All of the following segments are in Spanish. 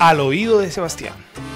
Al oído de Sebastián.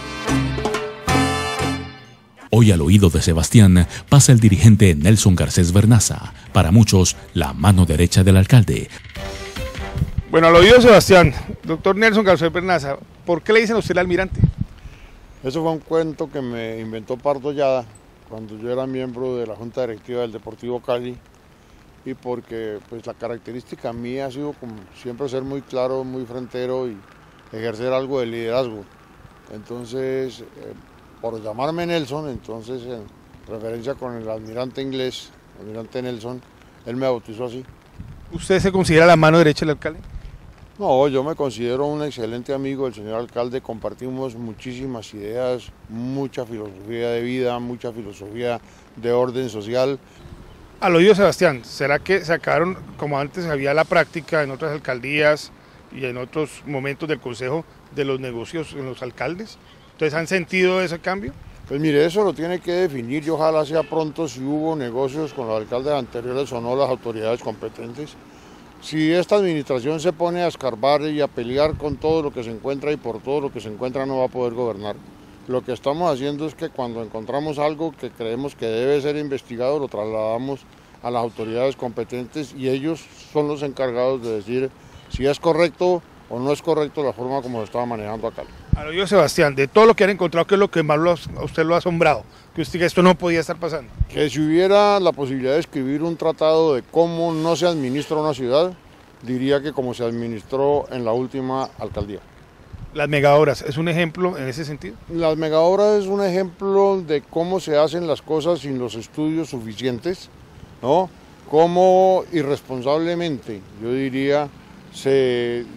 Hoy al oído de Sebastián pasa el dirigente Nelson Garcés Vernaza, para muchos la mano derecha del alcalde. Bueno, al oído de Sebastián, doctor Nelson Garcés Vernaza, ¿por qué le dicen a usted el almirante? Eso fue un cuento que me inventó Pardo Llada cuando yo era miembro de la Junta Directiva del Deportivo Cali, y porque pues la característica mía ha sido como siempre ser muy claro, muy frentero y ejercer algo de liderazgo. Entonces, por llamarme Nelson, entonces en referencia con el almirante inglés, almirante Nelson, él me bautizó así. ¿Usted se considera la mano derecha del alcalde? No, yo me considero un excelente amigo del señor alcalde, compartimos muchísimas ideas, mucha filosofía de vida, mucha filosofía de orden social. Al oído de Sebastián, ¿será que se acabaron, como antes había la práctica en otras alcaldías y en otros momentos del consejo, de los negocios en los alcaldes? ¿Entonces han sentido ese cambio? Pues mire, eso lo tiene que definir y ojalá sea pronto si hubo negocios con los alcaldes anteriores o no las autoridades competentes. Si esta administración se pone a escarbar y a pelear con todo lo que se encuentra y por todo lo que se encuentra no va a poder gobernar. Lo que estamos haciendo es que cuando encontramos algo que creemos que debe ser investigado lo trasladamos a las autoridades competentes y ellos son los encargados de decir si es correcto o no es correcto la forma como se estaba manejando acá. Al oído de Sebastián, de todo lo que han encontrado, ¿qué es lo que más a usted lo ha asombrado? Que usted diga, esto no podía estar pasando. Que si hubiera la posibilidad de escribir un tratado de cómo no se administra una ciudad, diría que como se administró en la última alcaldía. Las megaobras, ¿es un ejemplo en ese sentido? Las megaobras es un ejemplo de cómo se hacen las cosas sin los estudios suficientes, ¿no? Cómo irresponsablemente, yo diría, se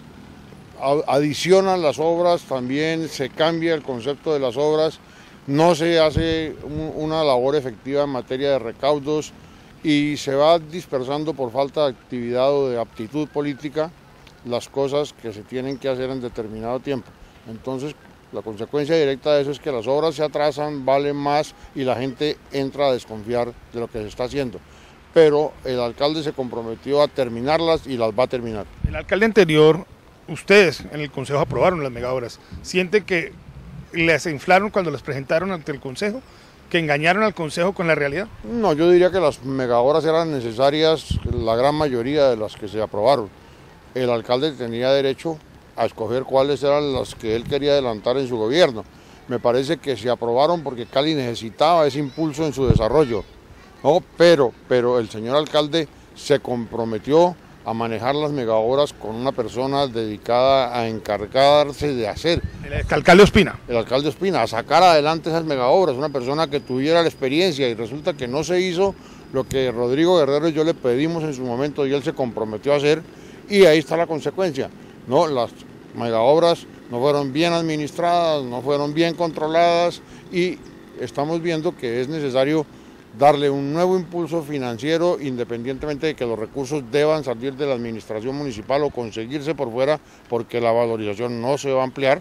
adicionan las obras, también se cambia el concepto de las obras, no se hace una labor efectiva en materia de recaudos y se va dispersando por falta de actividad o de aptitud política las cosas que se tienen que hacer en determinado tiempo. Entonces, la consecuencia directa de eso es que las obras se atrasan, valen más y la gente entra a desconfiar de lo que se está haciendo. Pero el alcalde se comprometió a terminarlas y las va a terminar. El alcalde anterior, ustedes en el consejo aprobaron las megaobras. ¿Sienten que les inflaron cuando las presentaron ante el consejo? ¿Que engañaron al consejo con la realidad? No, yo diría que las megaobras eran necesarias, la gran mayoría de las que se aprobaron. El alcalde tenía derecho a escoger cuáles eran las que él quería adelantar en su gobierno. Me parece que se aprobaron porque Cali necesitaba ese impulso en su desarrollo. No, pero el señor alcalde se comprometió a manejar las megaobras con una persona dedicada a encargarse de hacer. El alcalde Ospina. El alcalde Ospina, a sacar adelante esas megaobras, una persona que tuviera la experiencia y resulta que no se hizo lo que Rodrigo Guerrero y yo le pedimos en su momento y él se comprometió a hacer y ahí está la consecuencia. No, las megaobras no fueron bien administradas, no fueron bien controladas y estamos viendo que es necesario darle un nuevo impulso financiero independientemente de que los recursos deban salir de la administración municipal o conseguirse por fuera porque la valorización no se va a ampliar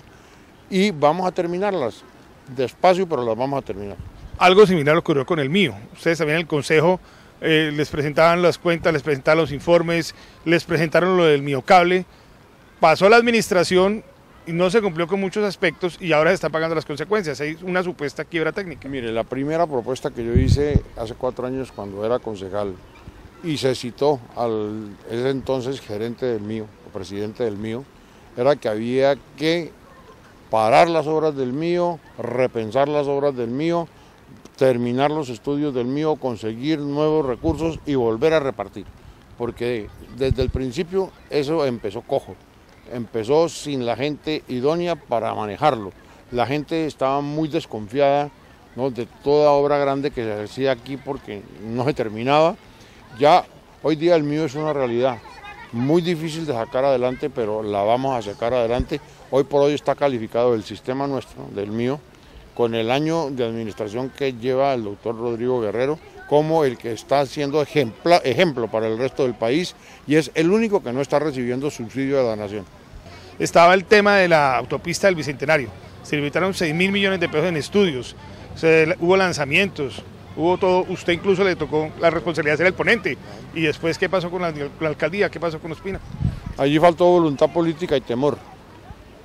y vamos a terminarlas despacio pero las vamos a terminar. Algo similar ocurrió con el mío. Ustedes también en el consejo les presentaban las cuentas, les presentaban los informes, les presentaron lo del Miocable, pasó la administración y no se cumplió con muchos aspectos y ahora se están pagando las consecuencias, hay una supuesta quiebra técnica. Mire, la primera propuesta que yo hice hace 4 años cuando era concejal y se citó al ese entonces gerente del mío, o presidente del mío, era que había que parar las obras del mío, repensar las obras del mío, terminar los estudios del mío, conseguir nuevos recursos y volver a repartir, porque desde el principio eso empezó cojo. Empezó sin la gente idónea para manejarlo. La gente estaba muy desconfiada, ¿no?, de toda obra grande que se hacía aquí porque no se terminaba. Ya hoy día el mío es una realidad muy difícil de sacar adelante, pero la vamos a sacar adelante. Hoy por hoy está calificado el sistema nuestro, del mío, con el año de administración que lleva el doctor Rodrigo Guerrero, como el que está siendo ejemplo para el resto del país y es el único que no está recibiendo subsidio de la nación. Estaba el tema de la autopista del Bicentenario, se invirtieron 6.000 millones de pesos en estudios, hubo lanzamientos, hubo todo, usted incluso le tocó la responsabilidad de ser el ponente, y después ¿qué pasó con la alcaldía? ¿Qué pasó con Ospina? Allí faltó voluntad política y temor.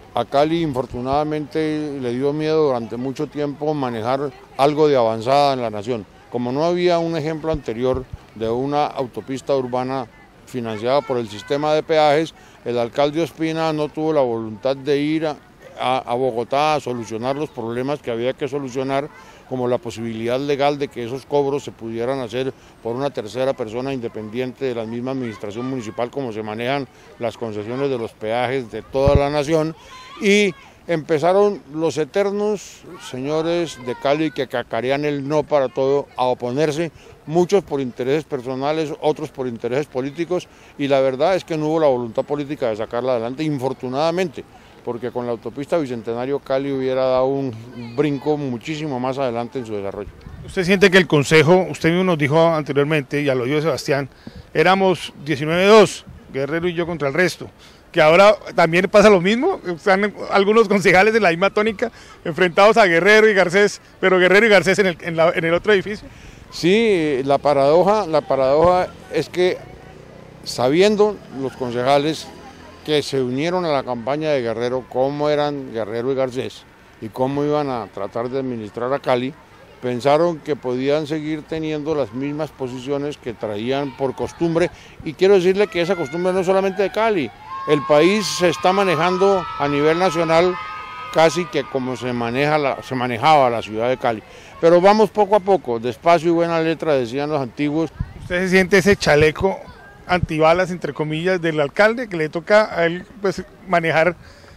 A Cali infortunadamente le dio miedo durante mucho tiempo manejar algo de avanzada en la nación. Como no había un ejemplo anterior de una autopista urbana financiada por el sistema de peajes, el alcalde Ospina no tuvo la voluntad de ir a Bogotá a solucionar los problemas que había que solucionar, como la posibilidad legal de que esos cobros se pudieran hacer por una tercera persona independiente de la misma administración municipal, como se manejan las concesiones de los peajes de toda la nación. Y empezaron los eternos señores de Cali que cacarean el no para todo a oponerse, muchos por intereses personales, otros por intereses políticos, y la verdad es que no hubo la voluntad política de sacarla adelante, infortunadamente, porque con la autopista Bicentenario Cali hubiera dado un brinco muchísimo más adelante en su desarrollo. ¿Usted siente que el Consejo, usted mismo nos dijo anteriormente, y al oído de Sebastián, éramos 19-2, Guerrero y yo contra el resto, que ahora también pasa lo mismo? Están algunos concejales de la misma tónica enfrentados a Guerrero y Garcés, pero Guerrero y Garcés en el otro edificio? Sí, la paradoja es que sabiendo los concejales que se unieron a la campaña de Guerrero, cómo eran Guerrero y Garcés y cómo iban a tratar de administrar a Cali, pensaron que podían seguir teniendo las mismas posiciones que traían por costumbre, y quiero decirle que esa costumbre no es solamente de Cali, el país se está manejando a nivel nacional casi que como se manejaba la ciudad de Cali, pero vamos poco a poco, despacio y buena letra, decían los antiguos. ¿Usted se siente ese chaleco antibalas, entre comillas, del alcalde, que le toca a él pues manejar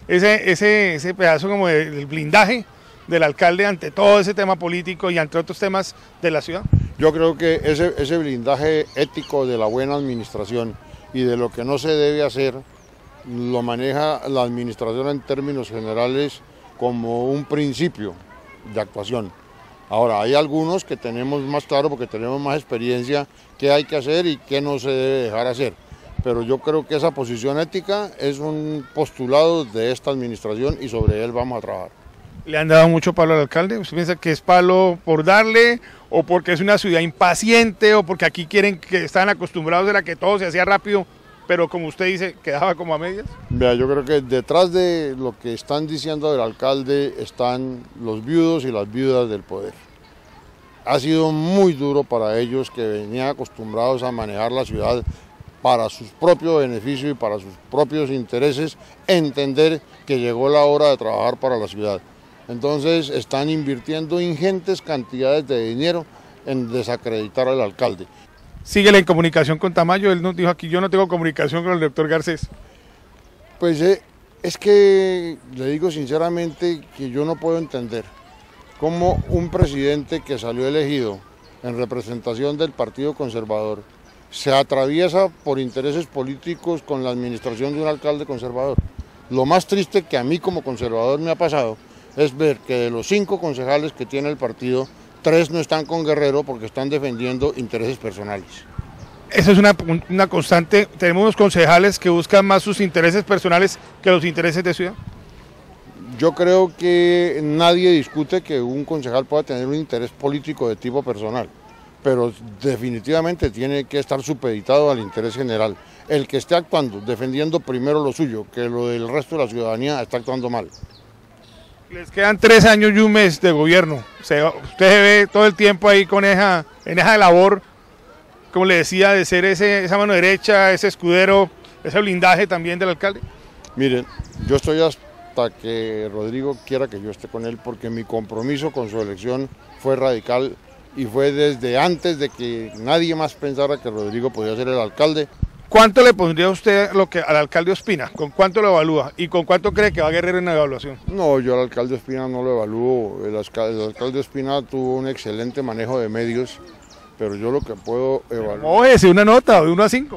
ese pedazo como del blindaje del alcalde ante todo ese tema político y ante otros temas de la ciudad? Yo creo que ese blindaje ético de la buena administración y de lo que no se debe hacer, lo maneja la administración en términos generales como un principio de actuación. Ahora, hay algunos que tenemos más claro porque tenemos más experiencia qué hay que hacer y qué no se debe dejar hacer. Pero yo creo que esa posición ética es un postulado de esta administración y sobre él vamos a trabajar. ¿Le han dado mucho palo al alcalde? ¿Usted piensa que es palo por darle, o porque es una ciudad impaciente, o porque aquí quieren que están acostumbrados a que todo se hacía rápido, pero como usted dice, quedaba como a medias? Vea, yo creo que detrás de lo que están diciendo del alcalde están los viudos y las viudas del poder. Ha sido muy duro para ellos, que venían acostumbrados a manejar la ciudad para sus propios beneficios y para sus propios intereses, entender que llegó la hora de trabajar para la ciudad. Entonces están invirtiendo ingentes cantidades de dinero en desacreditar al alcalde. ¿Síguele en comunicación con Tamayo? Él nos dijo aquí, yo no tengo comunicación con el doctor Garcés. Pues es que le digo sinceramente que yo no puedo entender cómo un presidente que salió elegido en representación del Partido Conservador se atraviesa por intereses políticos con la administración de un alcalde conservador. Lo más triste que a mí como conservador me ha pasado es ver que de los 5 concejales que tiene el partido, 3 no están con Guerrero porque están defendiendo intereses personales. Eso es una constante. Tenemos unos concejales que buscan más sus intereses personales que los intereses de ciudad. Yo creo que nadie discute que un concejal pueda tener un interés político de tipo personal, pero definitivamente tiene que estar supeditado al interés general. El que esté actuando, defendiendo primero lo suyo, que lo del resto de la ciudadanía, está actuando mal. Les quedan 3 años y un mes de gobierno. Usted se ve todo el tiempo ahí en esa labor, como le decía, de ser esa mano derecha, ese escudero, ese blindaje también del alcalde. Miren, yo estoy hasta que Rodrigo quiera que yo esté con él, porque mi compromiso con su elección fue radical y fue desde antes de que nadie más pensara que Rodrigo podía ser el alcalde. ¿Cuánto le pondría usted al alcalde Ospina? ¿Con cuánto lo evalúa? ¿Y con cuánto cree que va Guerrero en la evaluación? No, yo al alcalde Ospina no lo evalúo. El alcalde Ospina tuvo un excelente manejo de medios, pero yo lo que puedo evaluar... Mójese una nota de 1 a 5.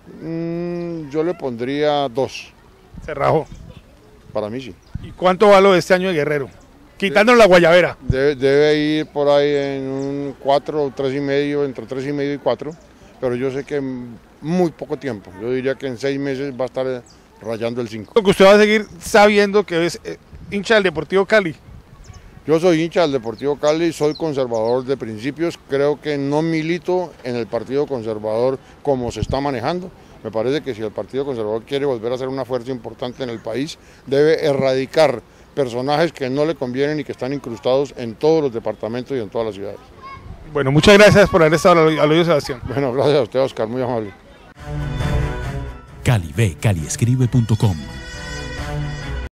Yo le pondría 2. Se rajó. Para mí sí. ¿Y cuánto va lo de este año de Guerrero? Quitándonos la guayabera. Debe ir por ahí en un 4, 3,5, entre 3,5 y 4, pero yo sé que muy poco tiempo. Yo diría que en 6 meses va a estar rayando el 5. Porque usted va a seguir sabiendo que es hincha del Deportivo Cali. Yo soy hincha del Deportivo Cali, soy conservador de principios, creo que no milito en el Partido Conservador como se está manejando, Me parece que si el Partido Conservador quiere volver a ser una fuerza importante en el país, debe erradicar personajes que no le convienen y que están incrustados en todos los departamentos y en todas las ciudades. Bueno, muchas gracias por haber estado al oído, Sebastián. Bueno, gracias a usted, Oscar, muy amable. Cali ve, caliescribe.com